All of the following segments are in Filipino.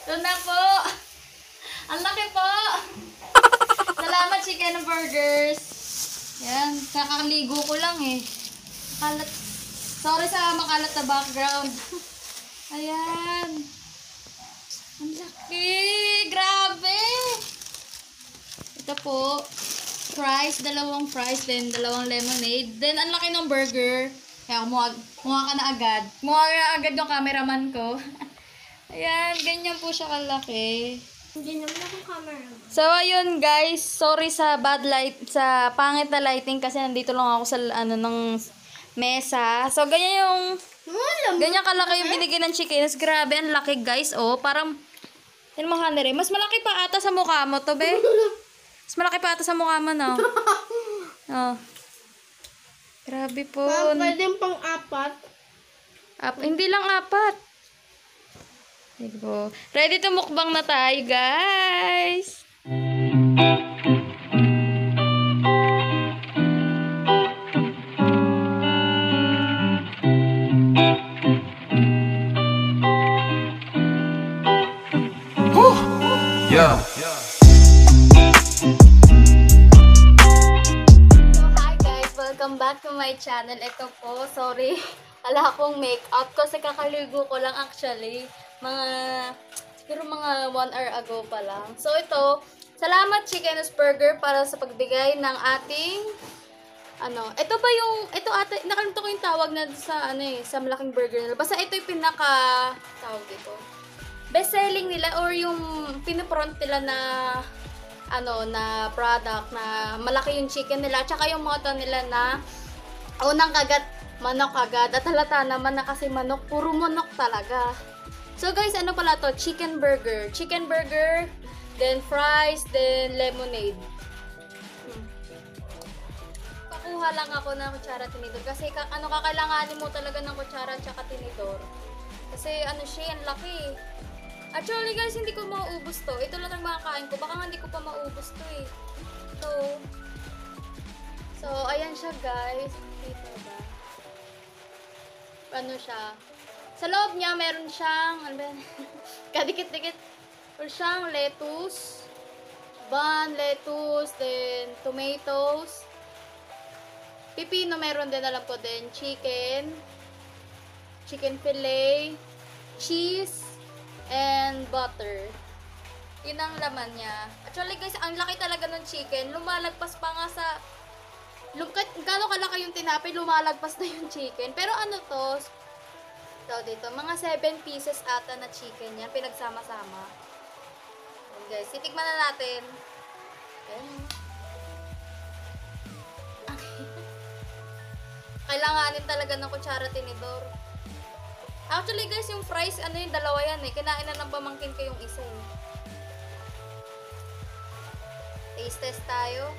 Ito na po. Ang laki po. Salamat, Chikeño Burgers. Yan, kakaligo ko lang eh. Makalat. Sorry sa makalat na background. Ayan. Ang laki. Grabe. Ito po. Fries. Dalawang fries. Then, dalawang lemonade. Then, ang laki ng burger. Kaya, kumuha ka na agad. Kumuha ka na agad yung cameraman ko. Ayan. Ganyan po siya kalaki. Hindi naman akong camera. So, ayun guys. Sorry sa bad light. Sa pangit na lighting. Kasi nandito lang ako sa, ng mesa. So, ganyan yung... Ganyan kalaki yung binigay ng chicken. Grabe, ang laki guys. Oh, parang... Yan mo rin. Mas malaki pa ata sa mukha mo to, be. Mas malaki pa ata sa mukha mo, no? Oh. Grabe po. Pwede pang apat. Hindi lang apat. Digo. Ready to mukbang na tayo, guys. Yeah. So, hi guys. Welcome back to my channel. Ito po, sorry. Wala akong makeup kasi kakaligo ko lang actually. Siguro mga 1 hour ago pa lang. So, ito, salamat Chikeño Burger para sa pagbigay ng ating, ito ba yung, ito ata, nakalimutan ko yung tawag na sa, sa malaking burger nila. Basta ito yung tawag dito. Best-selling nila or yung pinipront nila na na product na malaki yung chicken nila, tsaka yung motto nila na unang kagat manok agad, at halata naman na kasi manok, puro manok talaga. So guys, ano pala to? Chicken burger, then fries, then lemonade. Pakuha lang ako ng kutsara tinidor kasi kakailanganin mo talaga ng kutsara at tsaka tinidor. Kasi siya, ang laki. Actually guys, hindi ko mauubos to. Ito lang ang makakain ko. Baka hindi ko pa maubos to eh. So, ayan siya guys. Dito ba? Ano siya? Sa loob niya, meron siyang, kadikit-dikit. Meron siyang lettuce, bun, lettuce, then tomatoes. Pipino meron din, alam ko din. Chicken fillet, cheese, and butter. Yun ang laman niya. Actually guys, ang laki talaga ng chicken. Lumalagpas pa nga sa... Gano'n kalaki yung tinapay, lumalagpas na yung chicken. Pero dito, mga 7 pieces ata na chicken yan. Pinagsama-sama. And guys, titikman na natin. Ayan. Kailanganin talaga ng kutsara tinidor. Actually guys, yung fries, yung dalawa yan eh. Kinain na ng pamangkin ko yung isa eh. Taste test tayo.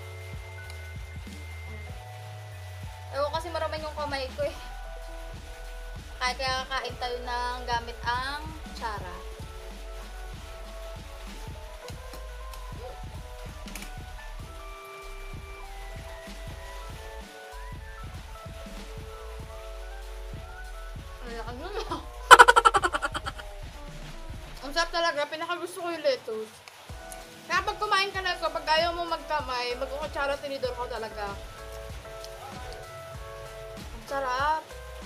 Ewan kasi maraming yung kamay ko eh. Kaya kakain tayo ng gamit ang kutsara. Ang sarap talaga, pinakagusto ko yung lettuce. Kaya pag kumain ka na ito, pag ayaw mo magkamay, mag-kutsara tinidor ko talaga. Ang sarap.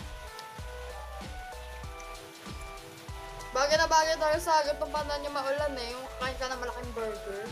Bagay na bagay tayo sa ganitong panahon yung maulan eh, yung kain ka ng malaking burger.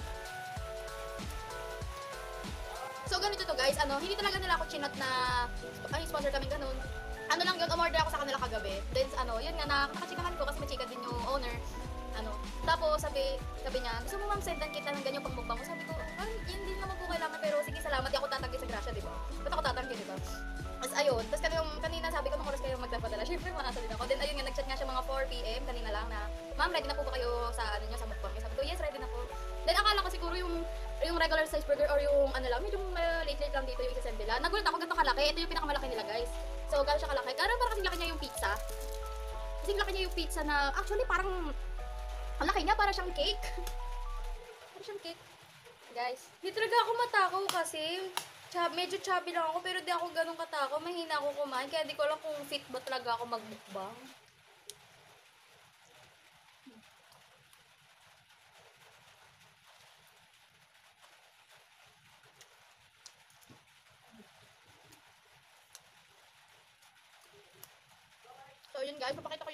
So ganito to guys, hindi talaga nila ako chinat na sponsor kami ganun. Lang yun, umorder ako sa kanila kagabi. Then, yun nga, nakakachikahan ko kasi may chika din yung owner. Tapos, sabi niya, gusto mo ma'am sendan kita ng ganyan pagmukbang ko. Sabi ko, yun din naman po kailangan, pero sige, salamat, di ako tatanggi sa grasya, diba? Ba't ako tatanggi, diba? Tapos, ayun, tapos kanina sabi ko, nung oras kayo magdapadala, syempre, maasa din ako. Then, ayun nga, nag-chat nga siya mga 4 PM, kanina lang na, ma'am, ready na po ba kayo sa, sa mukbang? Sabi ko, yes, ready na po. Then, akala ko siguro yung regular size burger or yung medyo late lang dito yung isasend nila. Nagulat ako, ganito kalaki. Ito yung pinakamalaki nila, guys. So, gano'n siya kalaki. Parang kasing laki niya yung pizza. Kasing laki niya yung pizza na, actually, parang, ang laki niya, parang siyang cake. Parang siyang cake. Guys, hindi talaga ako matakaw kasi, medyo chubby lang ako, pero di ako ganun katakaw. Mahina ako kumain, kaya di ko alam kung fit ba talaga ako magmukbang.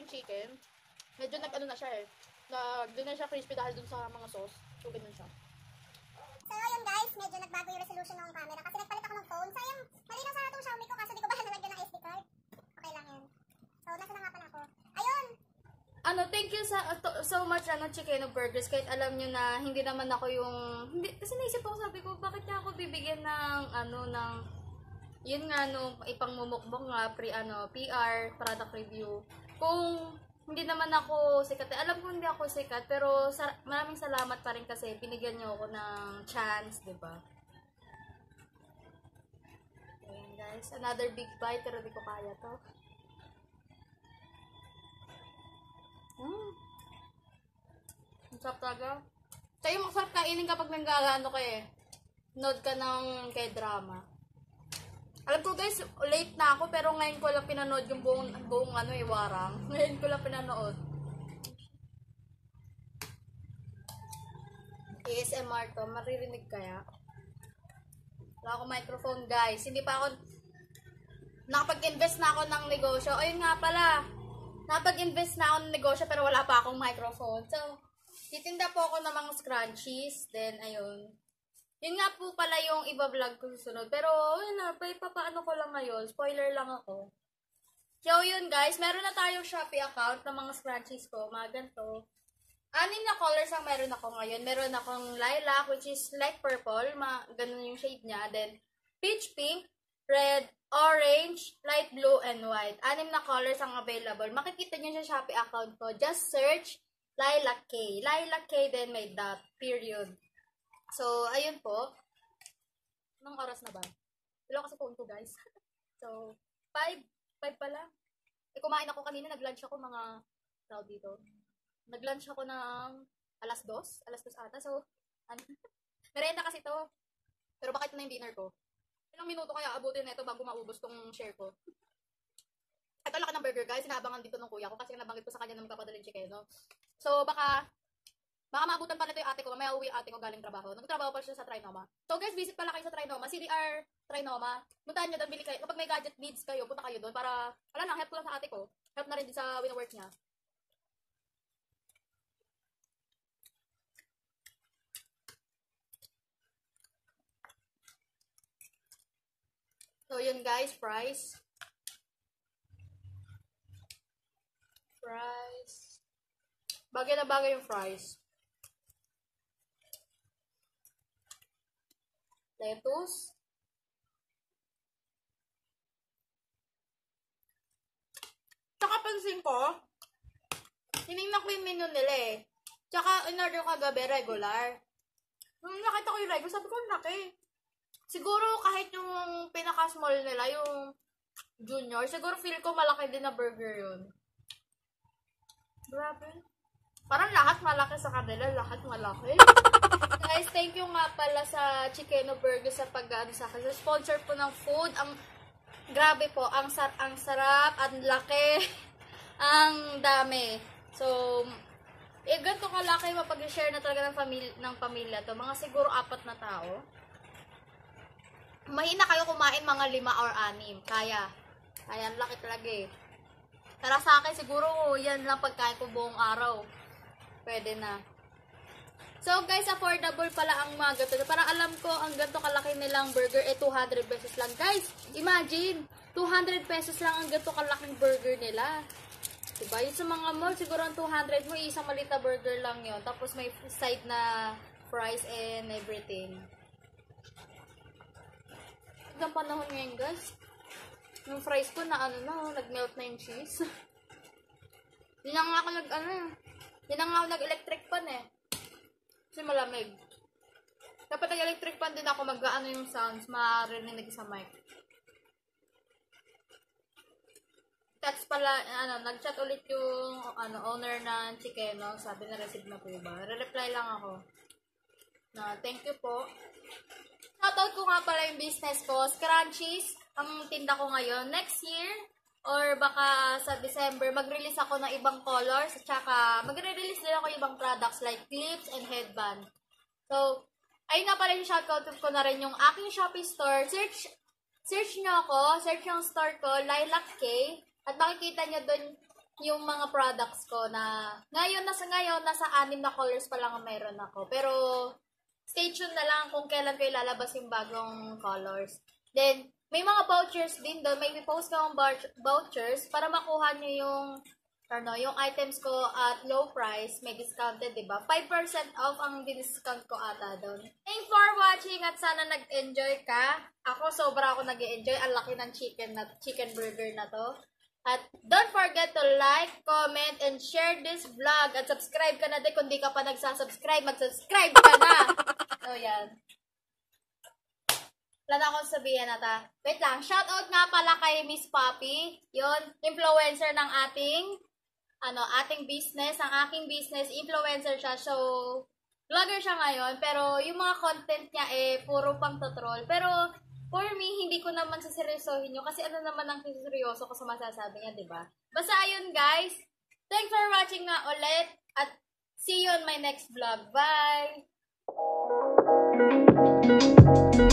chicken. Medyo nag-ano na siya eh. Doon na siya crispy dahil dun sa mga sauce. So, ganun siya. So, yun guys, medyo nagbago yung resolution ng camera kasi nagpalit ako ng phone. Sayang, mali lang sana itong Xiaomi ko kaso di ko ba nalagyan ng SD card. Okay lang yun. So, nasa na nga pala ako. Ayun! Thank you so much, Chikeño Burgers. Kahit alam nyo na hindi naman ako yung... kasi naisip ko, sabi ko, bakit niya ako bibigyan ng, yun nga, ipang-mumukbang nga, PR, product review. Kung hindi naman ako sikat. Alam ko hindi ako sikat, pero maraming salamat pa rin kasi binigyan niyo ako ng chance, di ba? Ayan guys, another big bite pero di ko kaya to. Ang sarap talaga. Sa'yo masarap kainin kapag nag-ano ka eh. Nod ka ng K-drama. Alam ko guys, late na ako pero ngayon ko lang pinanood yung buong warang. Ngayon ko lang pinanood. ASMR to, maririnig kaya? Wala akong microphone guys. Hindi pa ako, nakapag-invest na ako ng negosyo. Ayun nga pala, nakapag-invest na ako ng negosyo pero wala pa akong microphone. So, titinda po ako ng mga scrunchies. Then, ayun. Yun nga po pala yung iba-vlog ko susunod. Pero, yun na, papaano ko lang ngayon. Spoiler lang ako. So, yun guys. Meron na tayong Shopee account ng mga scrunchies ko. Mga ganito. 6 na colors ang meron ako ngayon. Meron akong lilac, which is light purple. Ganun yung shade niya. Then, peach pink, red, orange, light blue, and white. 6 na colors ang available. Makikita nyo sa Shopee account ko. Just search Lilac K. Lilac K, then may dot. Period. So, ayun po. Anong oras na ba? Wala kasi phone ko, guys. So, 5 pala. Kumain ako kanina, nag-lunch ako mga tao dito. Nag-lunch ako ng alas 2 ata. So, merienda kasi to. Pero bakit na yung dinner ko? Ilang minuto kaya abutin na ito bago maubos tong share ko. Ito laki ng burger, guys. Sinaabangan dito ng kuya ko kasi nabanggit ko sa kanya na magpapadaling chicken. So, baka maabutan pa nito yung ate ko. Mamaya uwi yung ate ko galing trabaho. Nagtrabaho pa siya sa Trinoma. So guys, visit pala kayo sa Trinoma. CDR Trinoma. Puntahan nyo doon, bili kayo. Kapag may gadget needs kayo, punta kayo doon para, wala lang, help ko lang sa ate ko. Help na rin din sa wino-work niya. So yun guys, fries. Bagay na bagay yung fries. Lettuce. Tsaka pansin ko, hinignan ko yung menu nila eh. Tsaka in-order ko kagabi, regular. Nung nakita ko yung regular, sabi ko, laki. Siguro kahit yung pinaka-small nila, yung junior, siguro feel ko malaki din na burger yun. Grabe. Parang lahat malaki sa kanila, lahat malaki. Guys, thank you nga pala sa Chikeño Burgers sa pag-ano sa akin. Sa sponsor po ng food, grabe po, ang sarap, ang laki, ang dami. So, ganito kalaki mapag-share na talaga ng pamilya to. Mga siguro 4 na tao. Mahina kayo kumain mga 5 or 6. Kaya, ang laki talaga eh. Para sa akin, siguro yan lang pagkain ko buong araw. Pwede na. So guys, affordable pala ang mga gato. Para alam ko, ang ganito kalaki nilang burger, 200 pesos lang. Guys, imagine, 200 pesos lang ang ganito kalaking burger nila. Diba? Yung sa mga mall, siguro ang 200 mo, isang maliit na burger lang yon. Tapos may side na fries and everything. Hanggang panahon ngayon guys, yung fries ko na nag-melt na yung cheese. Yun na nga ako nag-electric pan eh. Kasi malamig. Dapat nag-electric pan din ako mag-ano yung sounds, marinig sa mic. Text pala, nag-chat ulit yung owner ng Chikeño. Sabi na receive na po ba? Re-reply lang ako. Thank you po. Shoutout ko nga pala yung business ko. Scrunchies, ang tinda ko ngayon. Next year, or baka sa December, mag-release ako ng ibang colors. At saka, magre-release din ako ibang products like clips and headband. So, ayun nga pala yung shoutout ko na rin yung aking Shopee store. Search nyo ako. Search yung store ko, Lilac K. At makikita nyo dun yung mga products ko na ngayon, nasa 6 na colors pa lang ang meron ako. Pero, stay tuned na lang kung kailan ko ilalabas yung bagong colors. Then, may mga vouchers din doon. May post akong vouchers para makuha nyo yung items ko at low price. May discounted, diba? 5% off ang discount ko ata doon. Thanks for watching at sana nag-enjoy ka. Sobra ako nag-enjoy. Ang laki ng chicken burger na to. At don't forget to like, comment, and share this vlog. At subscribe ka na din. Kung di ka pa nagsasubscribe, mag-subscribe ka na. So, yan. Wala na akong sabihin nata. Wait lang. Shoutout nga pala kay Miss Poppy. Yun, influencer ng ating business. Ang aking business, influencer siya. So, vlogger siya ngayon. Pero, yung mga content niya puro pang troll. Pero, for me, hindi ko naman saseryosohin nyo. Kasi ano naman ang seryoso ko sa masasabi niya, diba? Basta ayun, guys. Thanks for watching nga ulit. At see you on my next vlog. Bye!